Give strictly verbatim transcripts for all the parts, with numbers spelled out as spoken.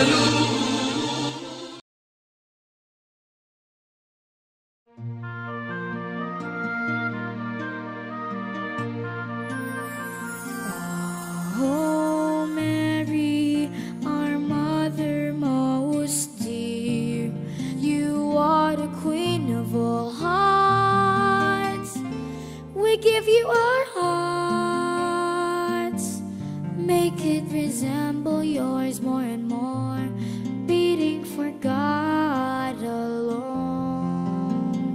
Oh, Mary, our mother most dear, you are the queen of all hearts. We give you our hearts, make it resemble yours more and more, beating for God alone.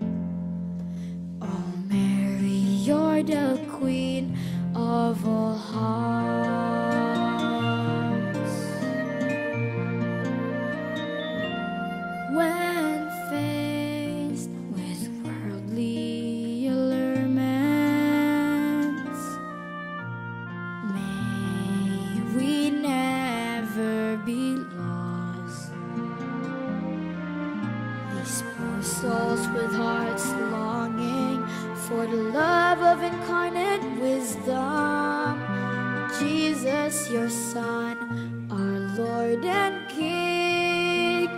Oh, Mary, you're the queen of all hearts. When faced with worldly allurements, may we never be lost. These poor souls with hearts longing for the love of incarnate wisdom, Jesus, your Son, our Lord and King.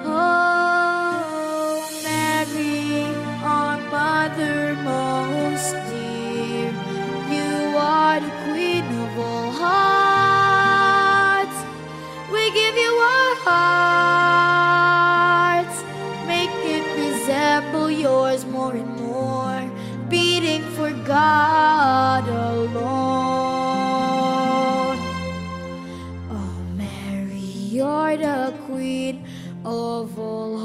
Oh, Mary, our mother most dear, you are the queen of all hearts. We give you our hearts, make it resemble yours more and more, beating for God alone. Oh, Mary, you're the queen of all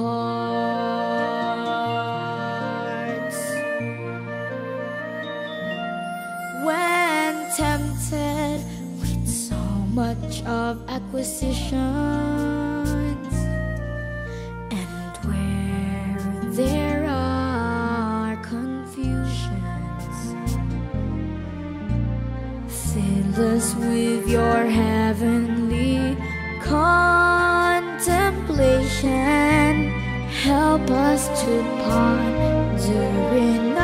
hearts. When tempted with so much of acquisitions, and where there are confusions, fill us with your heavenly contemplation. Help us to ponder in